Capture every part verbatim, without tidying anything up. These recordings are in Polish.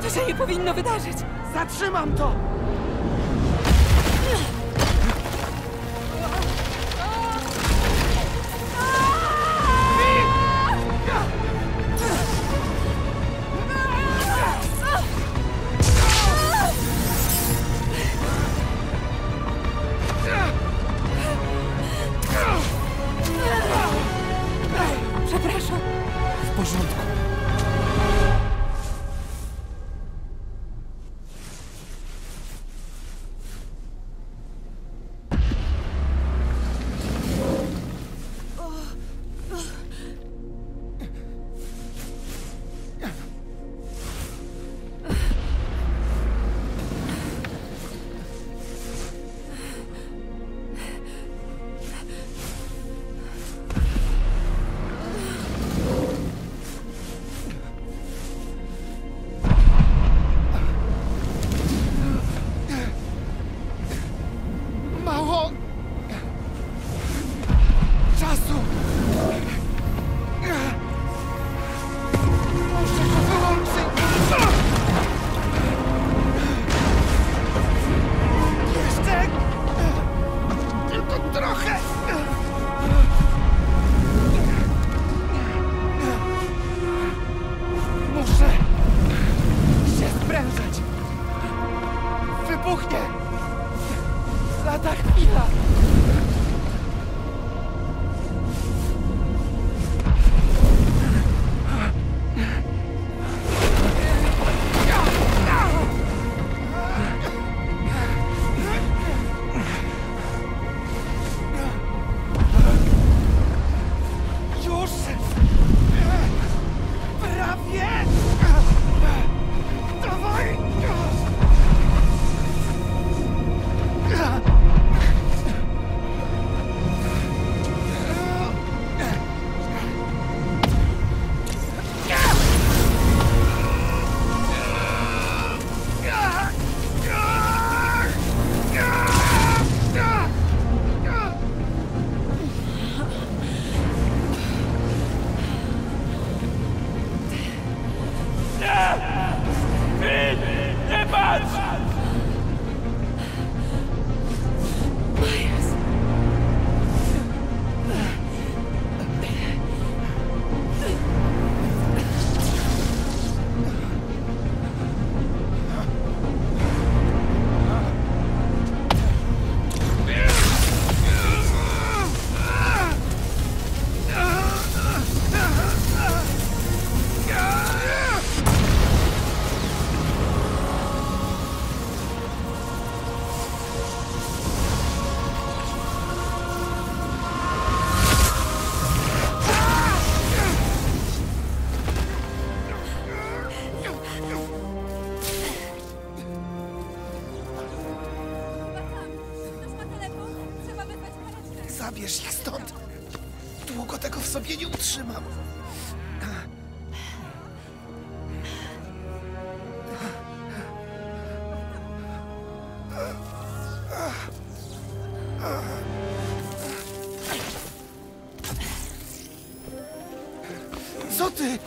To się nie powinno wydarzyć! Zatrzymam to! Przepraszam. W porządku. Zabierz ich stąd. Długo tego w sobie nie utrzymam. Co ty?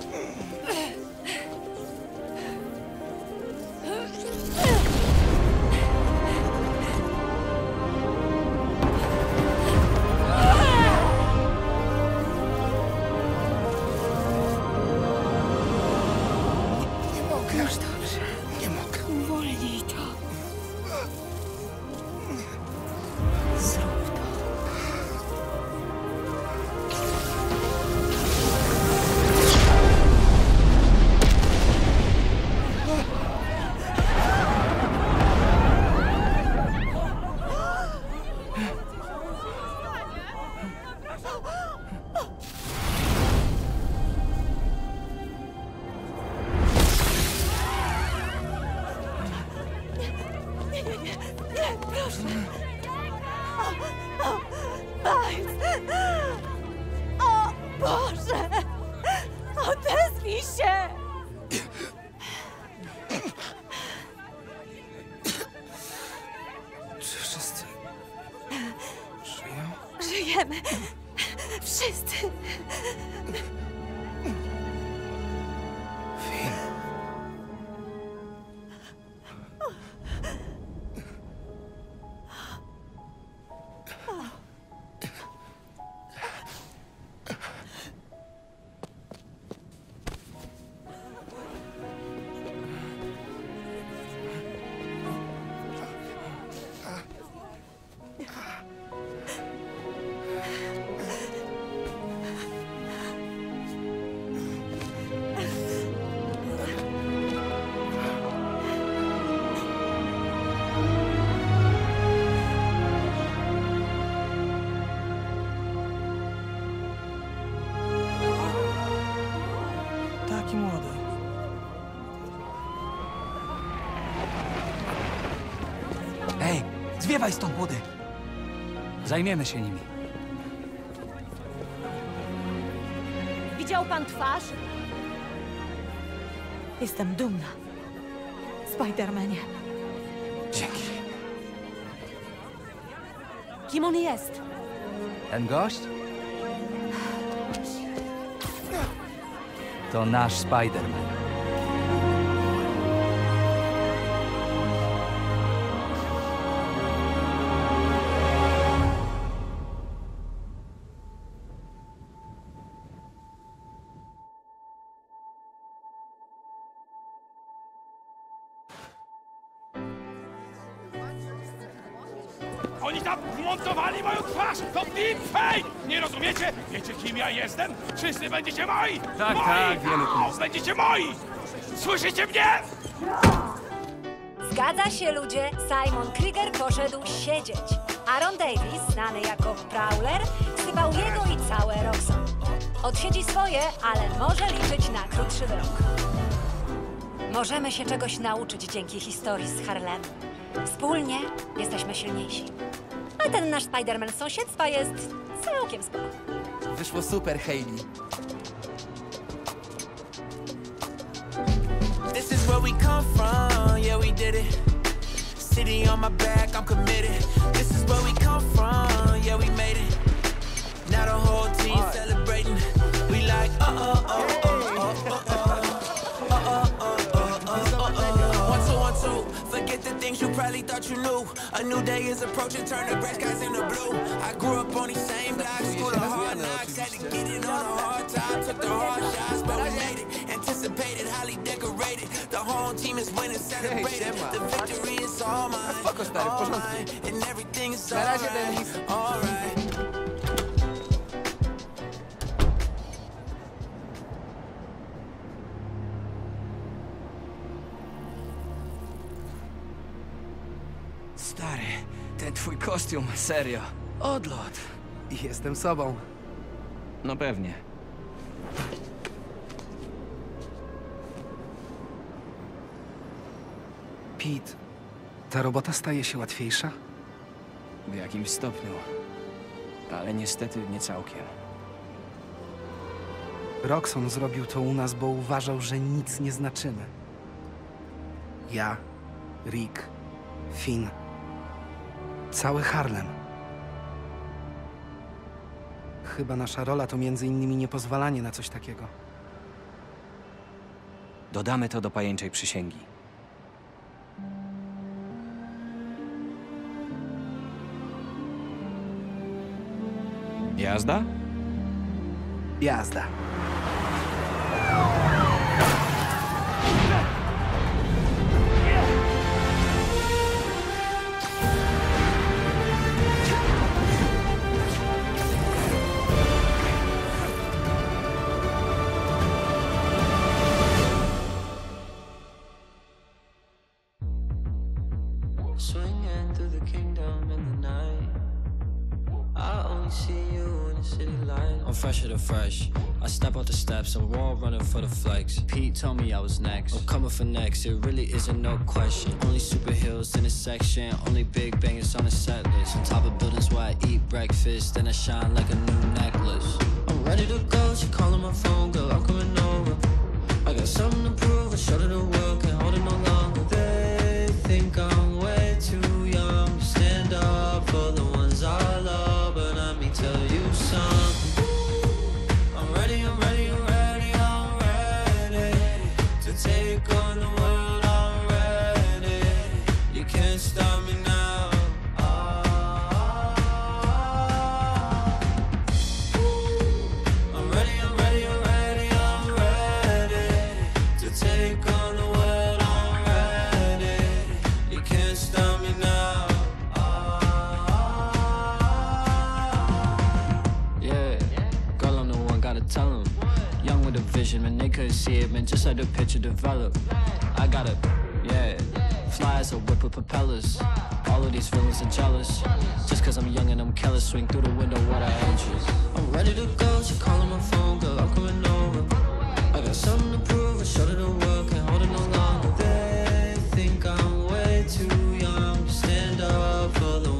Już dobrze. Nie mogę. Uwolnij to. Zrób to. Zwiewaj stąd, młody! Zajmiemy się nimi. Widział pan twarz? Jestem dumna. Spidermanie. Dzięki. Kim on jest? Ten gość? To nasz Spiderman. Oni tam wmontowali moją twarz! To deepfake! Nie rozumiecie? Wiecie, kim ja jestem? Wszyscy będziecie moi! Tak, moi! tak, wiemy, kim O, będziecie moi! Słyszycie mnie? Zgadza się, ludzie. Simon Krieger poszedł siedzieć. Aaron Davis, znany jako Prowler, sypał jego i całe Roxon. Odsiedzi swoje, ale może liczyć na krótszy wyrok. Możemy się czegoś nauczyć dzięki historii z Harlem. Wspólnie jesteśmy silniejsi. A ten nasz Spiderman z sąsiedztwa jest całkiem spoko. Wyszło super, Hayley. This is where we come from, yeah we did it. City on my back, I'm committed. This is where we come from, yeah we made it. Now the whole team celebrating. We like uh uh uh uh uh uh uh uh uh. One two one two. Forget the things you probably thought you knew. A new day is approaching, turn the gray skies into blue. I grew up on these same blocks, school of hard knocks. Had to get it on a hard time, took the hard shots, but we made it. Anticipated, highly decorated. The whole team is winning, celebrated. The victory is all mine, all mine, and everything is alright, alright. Stary, ten twój kostium, serio. Odlot. Jestem sobą. No pewnie. Pete, ta robota staje się łatwiejsza? W jakimś stopniu. Ale niestety nie całkiem. Roxon zrobił to u nas, bo uważał, że nic nie znaczymy. Ja, Rick, Finn, cały Harlem. Chyba nasza rola to między innymi niepozwalanie na coś takiego. Dodamy to do pajęczej przysięgi. Jazda? Jazda. Swinging through the kingdom in the night. I only see you in the city light. I'm fresher than fresh. I step out the steps, I'm raw running for the flex. Pete told me I was next. I'm coming for next, it really isn't no question. Only superheroes in this section, only big bangers on the set list. On top of buildings where I eat breakfast, then I shine like a new necklace. I'm ready to go, she calling my phone, girl, I'm coming over. I got something to prove, I showed her the world, can't hold it no longer. They think I'm way too young to stand up for the ones I love, but let me tell you something. I'm ready, I'm ready, I'm ready, I'm ready to take on the world, I'm ready. You can't stop me now. I'm ready, I'm ready, I'm ready, I'm ready to take on the world, I'm ready. You can't stop me now. Yeah, girl, I'm the one, gotta tell them. Young with a vision, man, they couldn't see it, man, just let the picture develop. I gotta, yeah, fly as a whip with propellers. All of these feelings are jealous. Just cause I'm young and I'm careless, swing through the window, what I interest. I'm ready to go, she calling my phone, girl, I'm coming over. I got something to prove, I showed her the world, can't hold it no longer. They think I'm way too young to stand up for the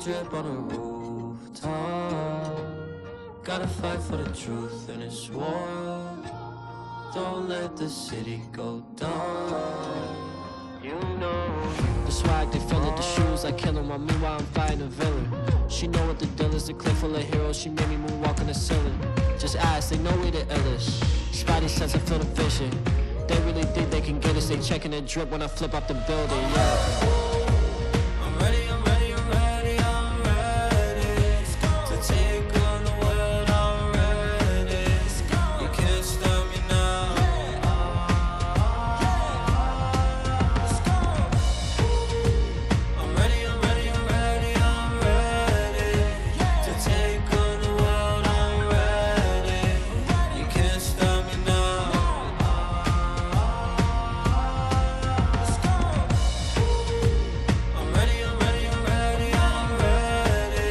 drip on a rooftop. Gotta fight for the truth in this war. Don't let the city go down. You know the swag, they fell at the shoes like killing while meanwhile I'm fighting a villain. She know what the deal is, a clip full of heroes. She made me moonwalk on the ceiling. Just ask, they know we the illest. Spidey sense, I feel the vision. They really think they can get us. They checking the drip when I flip up the building. Yeah. I'm ready, I'm ready, I'm ready, I'm ready to take on the world. I'm ready. You can't stop me now. I'm ready, I'm ready, I'm ready, I'm ready to take on the world. I'm ready. You can't stop me now. I'm ready, I'm ready, I'm ready, I'm ready.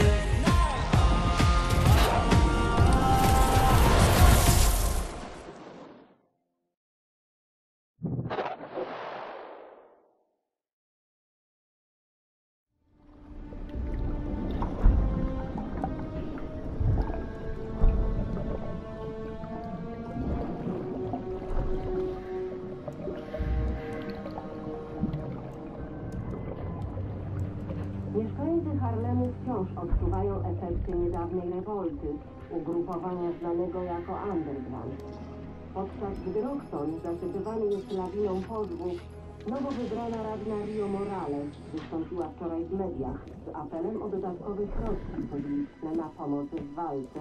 Mieszkańcy Harlemu wciąż odczuwają efekty niedawnej rewolty, ugrupowania znanego jako Underground. Podczas gdy Roxton zasypywany jest lawiną pozwów, nowo wybrana radna Rio Morales wystąpiła wczoraj w mediach z apelem o dodatkowe środki publiczne na pomoc w walce.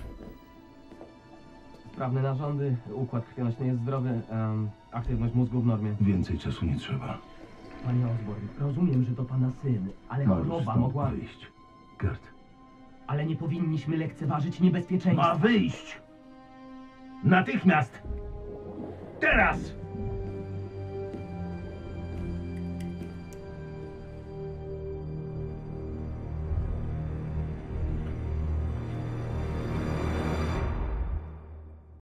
Sprawne narządy, układ krwionośny jest zdrowy, em, aktywność mózgu w normie. Więcej czasu nie trzeba. Panie Osborn, rozumiem, że to pana syn, ale choroba mogła... wyjść. Gert. Ale nie powinniśmy lekceważyć niebezpieczeństwa. Ma wyjść! Natychmiast! Teraz!